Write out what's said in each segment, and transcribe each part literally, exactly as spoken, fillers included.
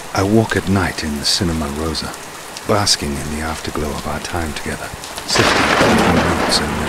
I walk at night in the Cinema Rosa, basking in the afterglow of our time together, sifting through notes and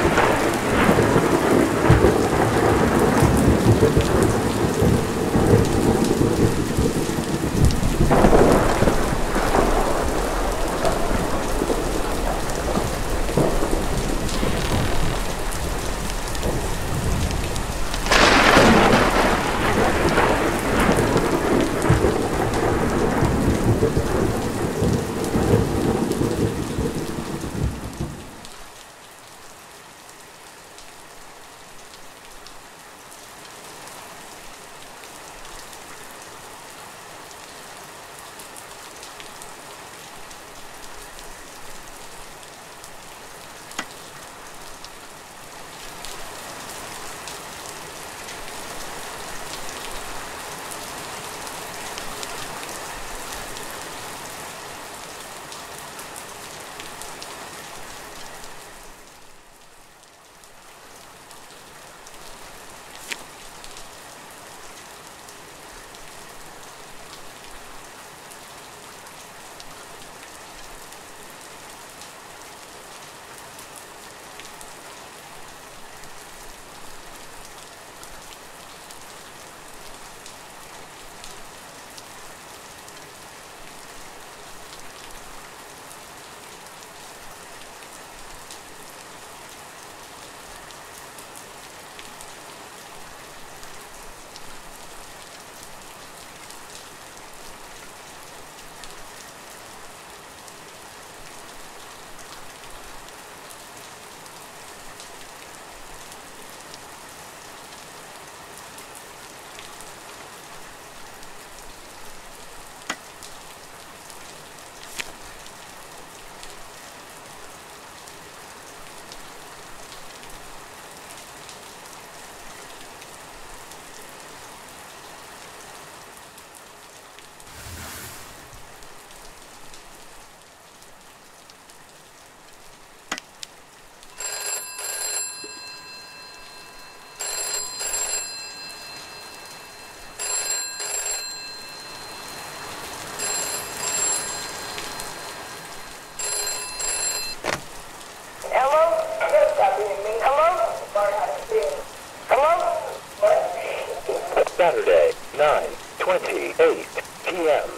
Saturday, nine twenty-eight p m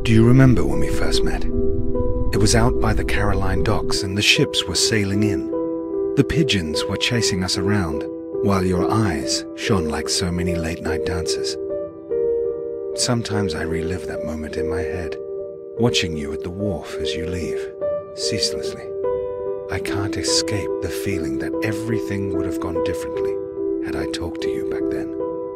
Do you remember when we first met? It was out by the Caroline docks and the ships were sailing in. The pigeons were chasing us around, while your eyes shone like so many late-night dancers. Sometimes I relive that moment in my head, watching you at the wharf as you leave, ceaselessly. I can't escape the feeling that everything would have gone differently had I talked to you back then.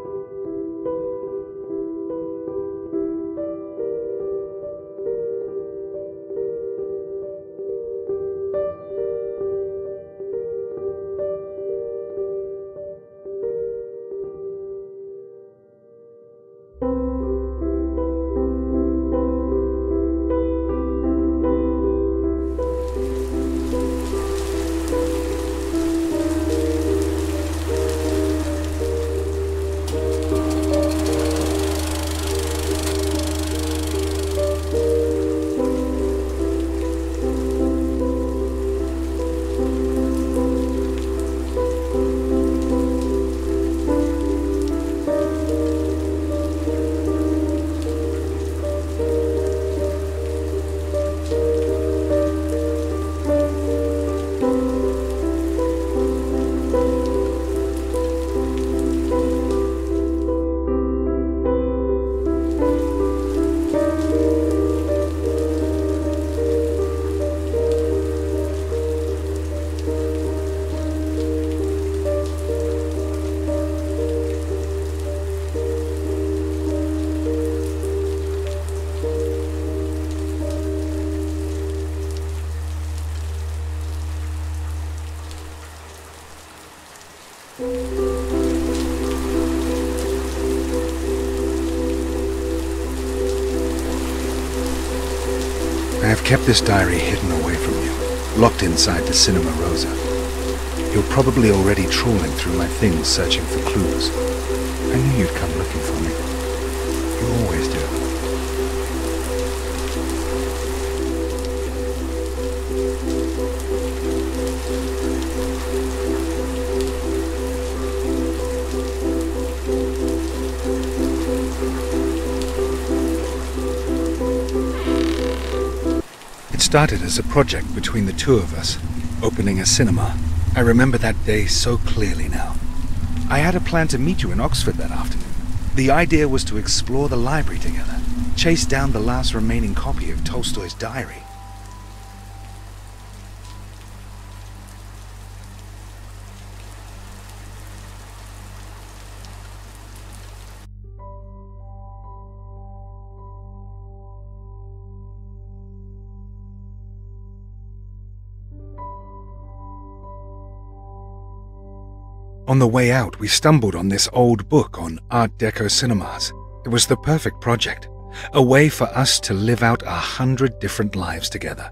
I have kept this diary hidden away from you, locked inside the Cinema Rosa. You're probably already trawling through my things searching for clues. I knew you'd come looking for me. You always do. It started as a project between the two of us, opening a cinema. I remember that day so clearly now. I had a plan to meet you in Oxford that afternoon. The idea was to explore the library together, chase down the last remaining copy of Tolstoy's diary. On the way out, we stumbled on this old book on Art Deco cinemas. It was the perfect project, a way for us to live out a hundred different lives together.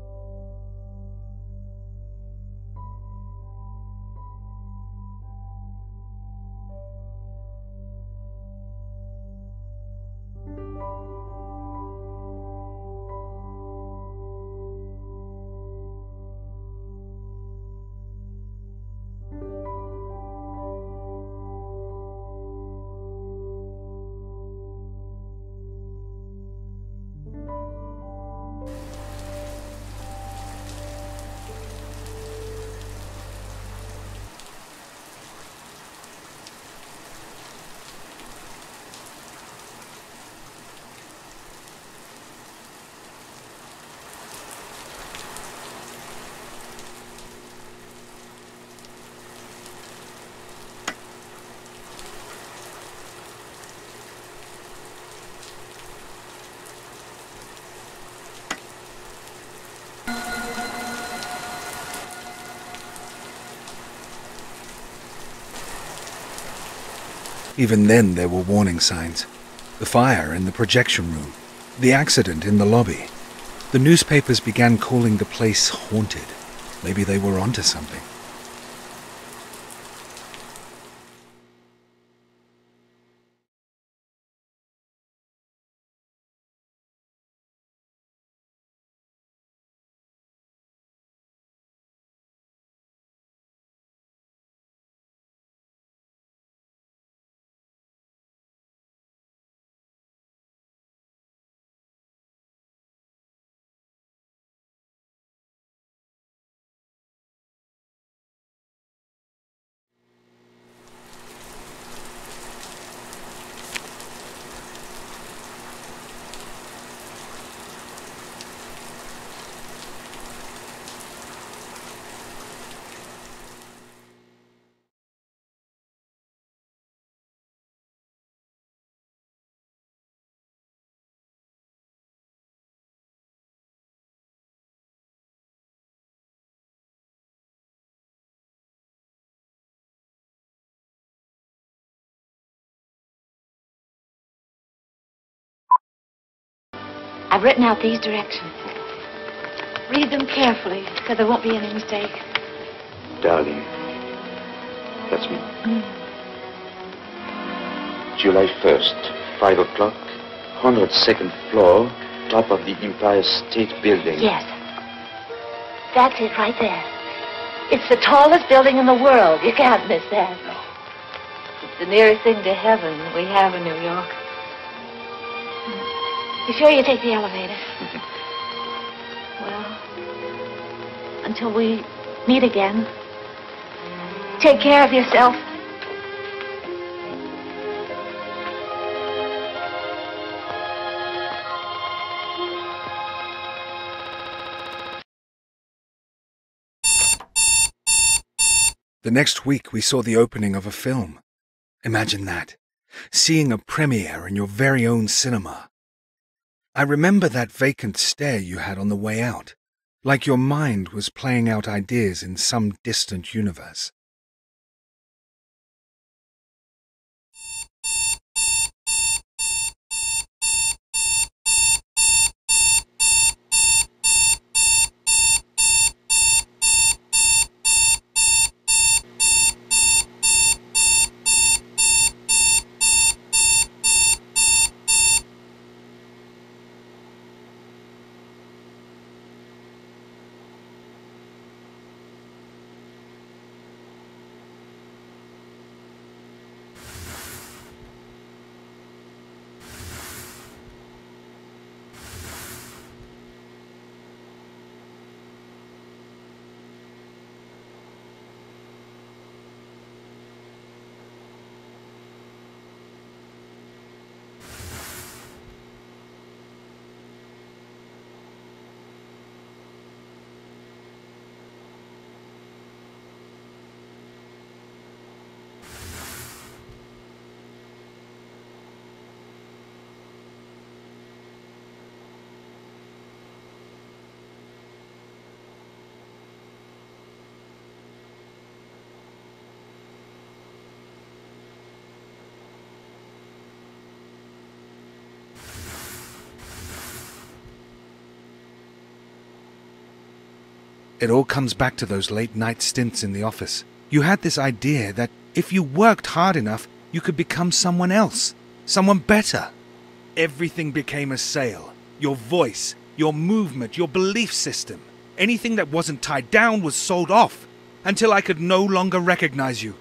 Even then there were warning signs. The fire in the projection room, the accident in the lobby. The newspapers began calling the place haunted. Maybe they were onto something. I've written out these directions. Read them carefully, so there won't be any mistake. Darling, that's me. Mm. July first, five o'clock, one hundred second floor, top of the Empire State Building. Yes. That's it right there. It's the tallest building in the world. You can't miss that. No. It's the nearest thing to heaven we have in New York. You sure you take the elevator? Well, until we meet again, take care of yourself. The next week we saw the opening of a film. Imagine that. Seeing a premiere in your very own cinema. I remember that vacant stare you had on the way out, like your mind was playing out ideas in some distant universe. It all comes back to those late-night stints in the office. You had this idea that if you worked hard enough, you could become someone else, someone better. Everything became a sale. Your voice, your movement, your belief system. Anything that wasn't tied down was sold off, until I could no longer recognize you.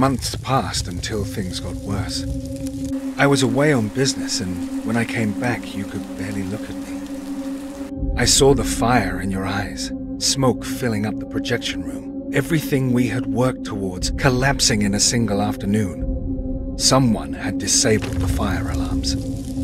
Months passed until things got worse. I was away on business, and when I came back, you could barely look at me. I saw the fire in your eyes, smoke filling up the projection room, everything we had worked towards collapsing in a single afternoon. Someone had disabled the fire alarms.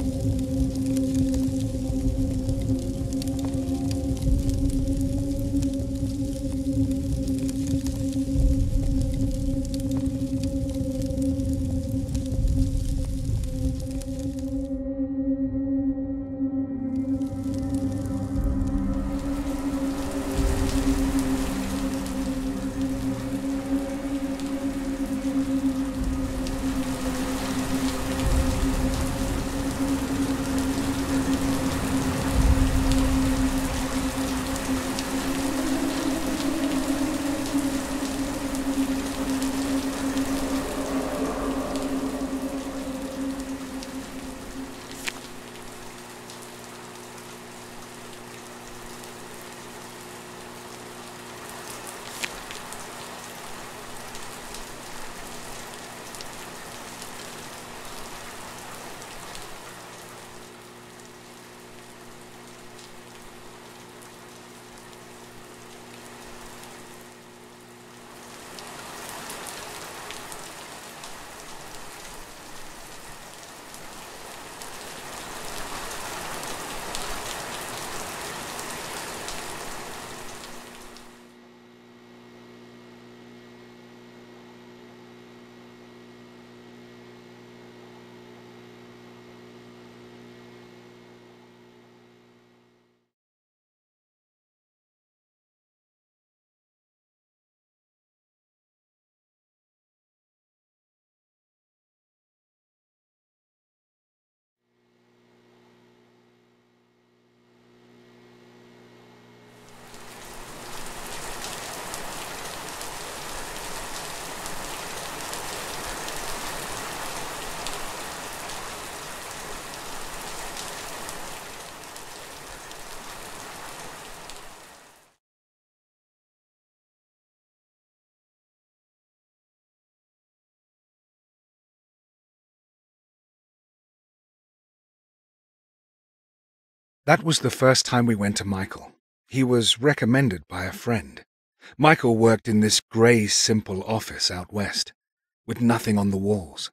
That was the first time we went to Michael. He was recommended by a friend. Michael worked in this grey, simple office out west, with nothing on the walls.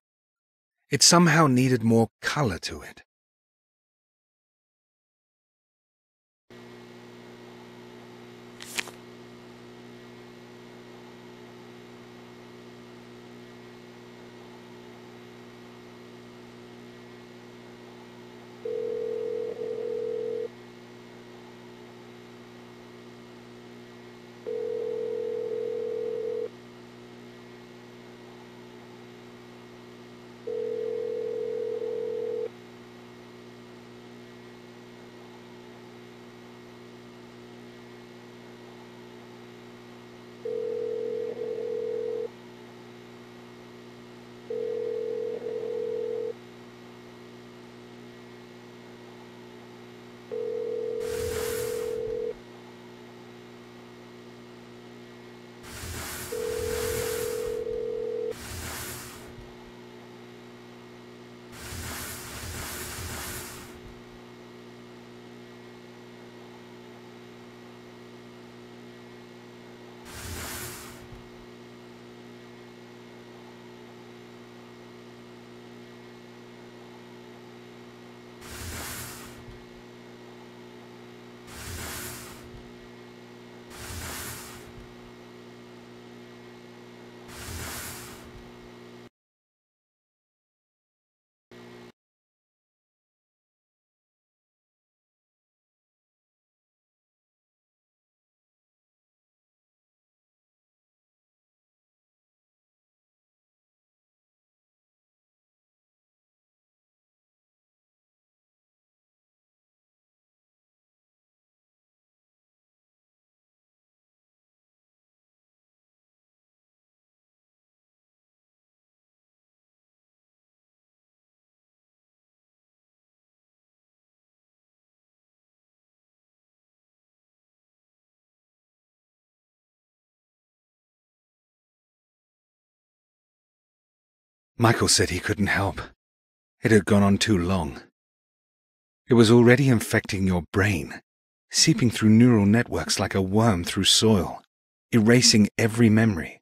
It somehow needed more colour to it. Michael said he couldn't help. It had gone on too long. It was already infecting your brain, seeping through neural networks like a worm through soil, erasing every memory.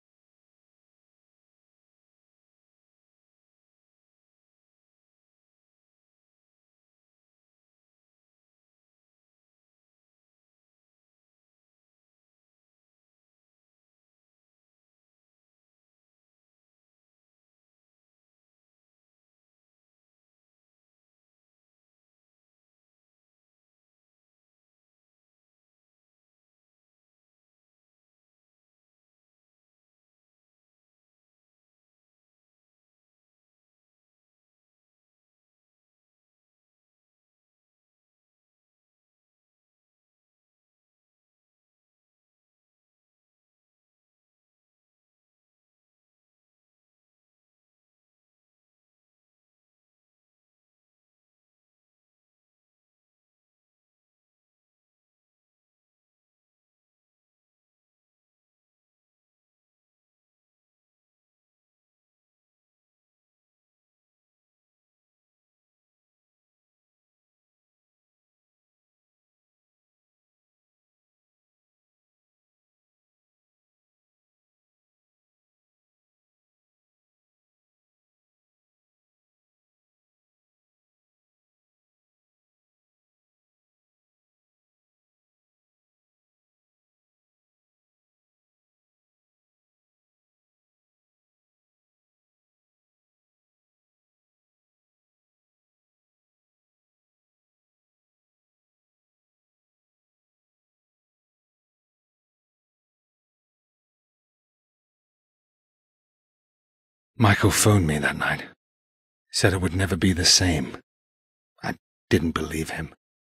Michael phoned me that night. Said it would never be the same. I didn't believe him.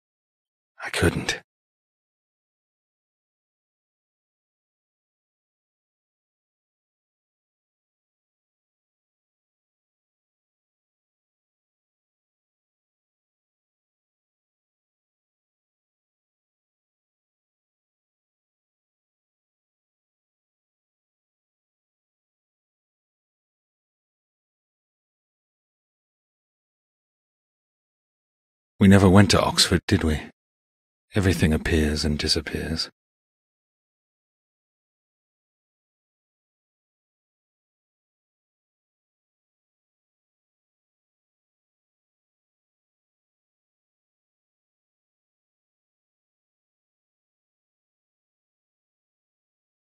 I couldn't. We never went to Oxford, did we? Everything appears and disappears.